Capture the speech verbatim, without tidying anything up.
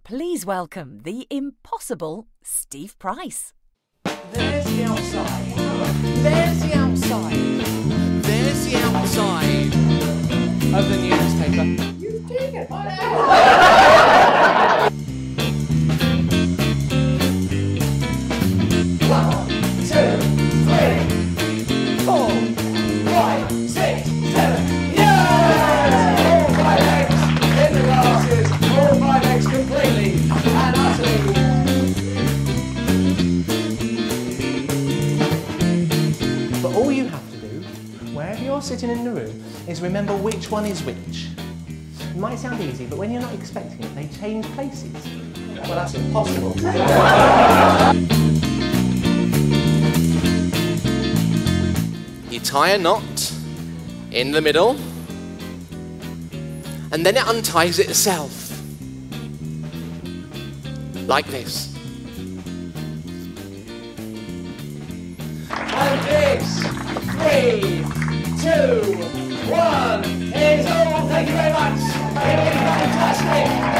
Please welcome the impossible Steve Price. There's the outside. There's the outside. There's the outside of the newspaper. You did it, my One, two, three, four, five, six, seven. Yeah! All five eggs in the glasses. All five eggs completely and utterly. But all you have to do, wherever you're sitting in the room, is remember which one is which. It might sound easy, but when you're not expecting it, they change places. Well, that's impossible. You tie a knot in the middle, and then it unties itself. Like this. And this, three, two, one, is all. Thank you very much. It was fantastic.